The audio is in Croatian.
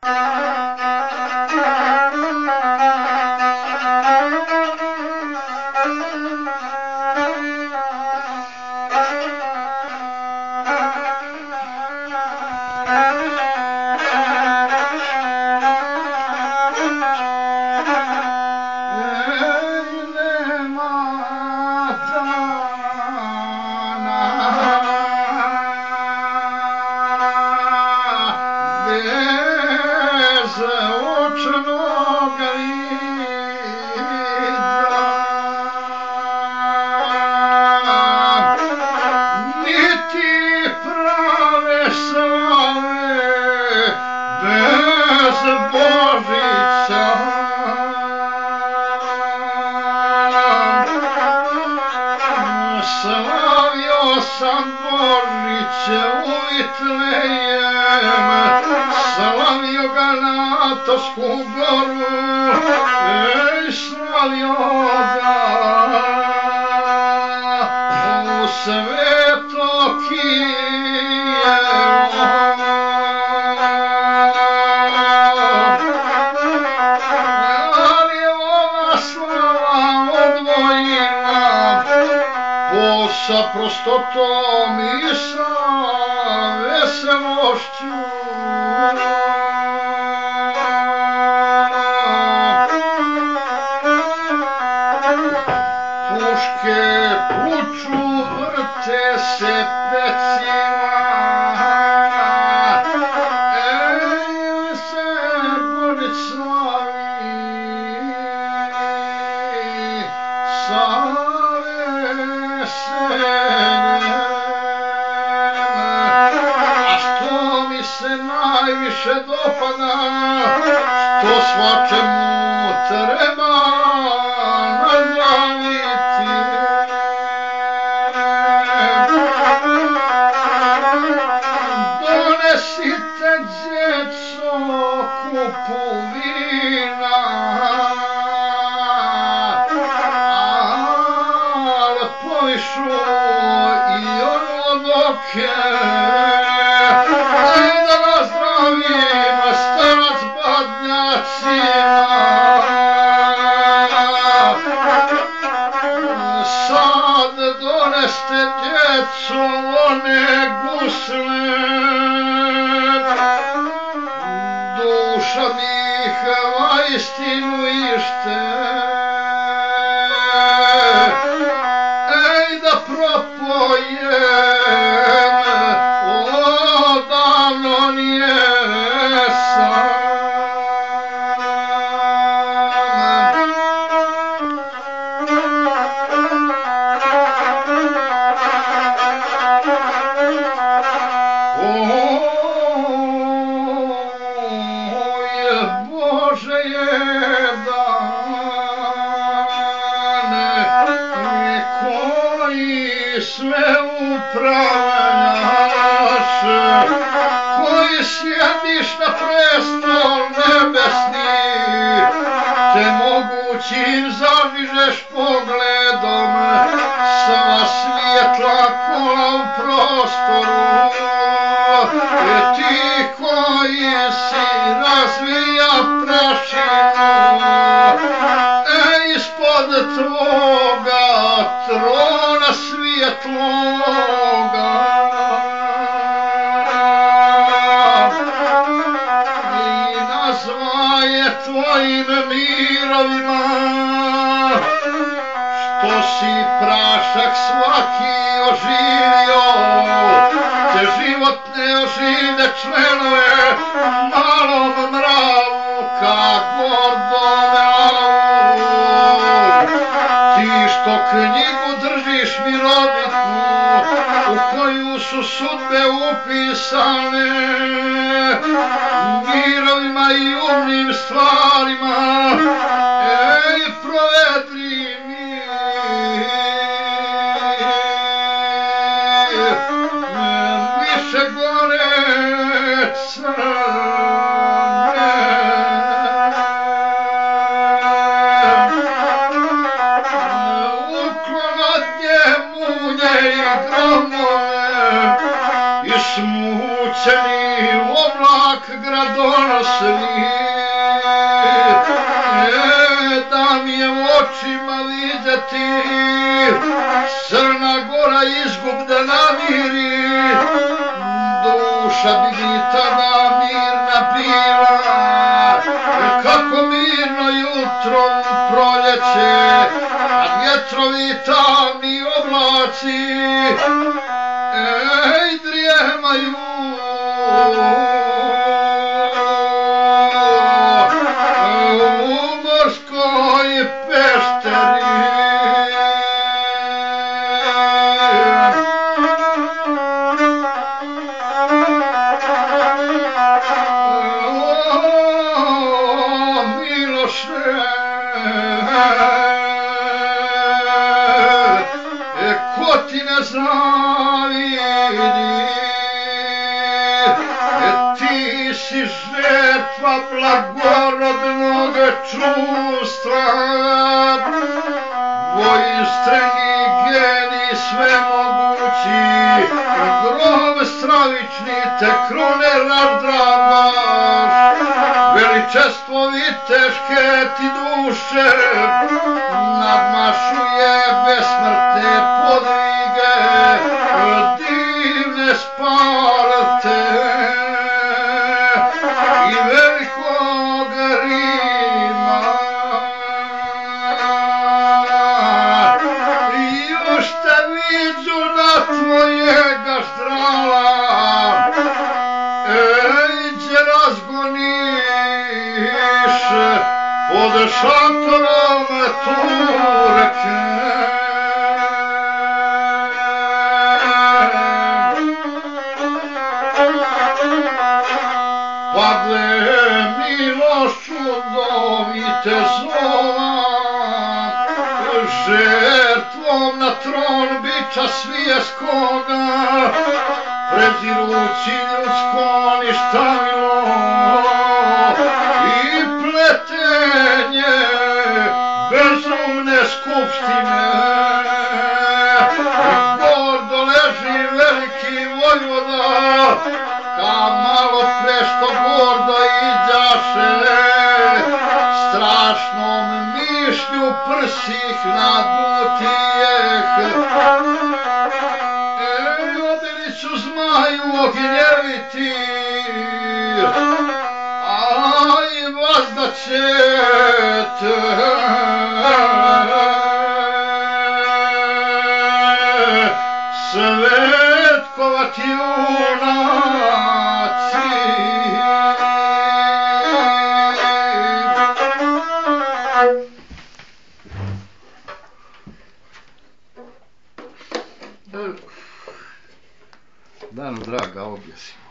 Slavio sam Božiće u Vitlejem, slavio ga na Tosku goru, slavio ga u Sveto Kijevo. Ali je ova slava odvojila sa prostotom i sa veselošću. Puške puču, vrte se pecima, se Božić slavi sa najviše dopada, što svačemu treba nazaviti. Donesite, djeco, kupu vina, al povišu i ono doke. Sad doneste, djeco, one gusle, duša njihova istinu ište. Ej, da propojem, odavno nijesam. Bože je dan koji sve uprave naše, koji sjediš na prestol nebesni, te mogućim zavižeš pogledom sva svjetla kola u prostoru. Ti koji si razvija prašinu, ispod tvoga trona svjetloga, i nazvaje tvojim mirovima, što si prašak svaki oživio, te životne oživlje členove malom mravu ka gordome alavu. Ti što knjigu držiš miroditnu, u koju su sudbe upisane, mirovima i umnim stvarima, provedri mi više gore crne. Uklon od nje munje i gromove, i smućeni oblak gradonosi, da mi je u očima vidjeti Crna Gora izgub da namiri, duša bi mi tada mirna bila, kako mirno jutro u proljeće, kad vjetrovi tamni oblaci, drijemaju u morskoj pešteri. Ko ti ne zavidi, ti si žrtva blagorodnog čustva, vojstreni genij svemogući, grob stravični te krune razdrabaš, veličestvo viteške ti duše nadmašuje besmrtne podvige, divne sparte i velikog Rima. Još te viđu na tvojega štrala, gdje razgoniš pod šatorom Turke. Padle milošću dovite zova, žrtvom na tron bića svijeskoga, prezirući ljudsko ništavilo i pletenje bezumne skupštine. Gordo leži veliki vojvoda, ka malo pre što gordo iđaše, strašnom mišlju prsih nadutijeh. Odeliću zmaju ognjeviti, aj vazda ćete svetkovati junaci. Danu draga, objesim.